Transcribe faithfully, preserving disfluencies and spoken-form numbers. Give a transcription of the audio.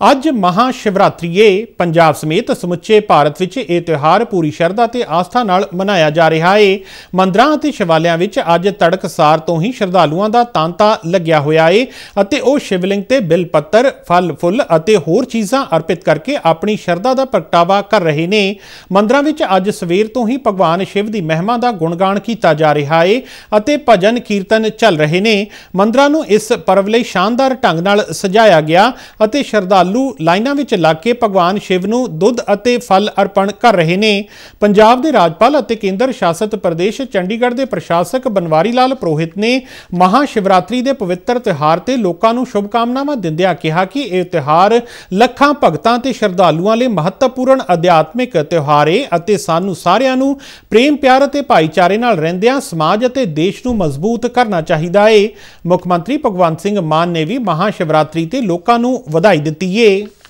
ਅੱਜ महाशिवरात्रि है। पंजाब समेत समुचे भारत विच यह त्यौहार पूरी शरधा ते आस्था नाल मनाया जा रहा है। मंदिरां अते शिवालयां विच अज तड़कसार तो ही श्रद्धालुआं दा तांता लग्या होया है अते ओह शिवलिंग ते बिल पत्तर फल फुल अते होर चीज़ां अर्पित करके अपनी शरधा दा प्रगटावा कर रहे ने। मंदिरां विच अज सवेर तो ही भगवान शिव दी महिमा दा गुणगान कीता जा रहा है अते भजन कीर्तन चल रहे ने। मंदिरां नूं इस पर्व लई शानदार ढंग नाल सजाया गया अते श्रद्धालु लाइनां विच लग के भगवान शिव नूं दुध अते फल अर्पण कर रहे ने। पंजाब दे राज्यपाल अते केंद्र शासित प्रदेश चंडीगढ़ दे प्रशासक बनवारी लाल पुरोहित ने महाशिवरात्रि दे पवित्र त्यौहार ते लोकां नूं शुभकामनावां दिंदिआं कहा कि यह त्यौहार लखां भगतां ते श्रद्धालुआं लई महत्वपूर्ण अध्यात्मिक त्यौहार है अते सानूं सारिआं नूं प्रेम प्यार अते भाईचारे नाल रहिंदिआं समाज अते देश नूं मजबूत करना चाहीदा है। मुख मंत्री भगवंत सिंह मान ने भी महाशिवरात्रि ते लोकां नूं ਵਧਾਈ ਦਿੱਤੀ है।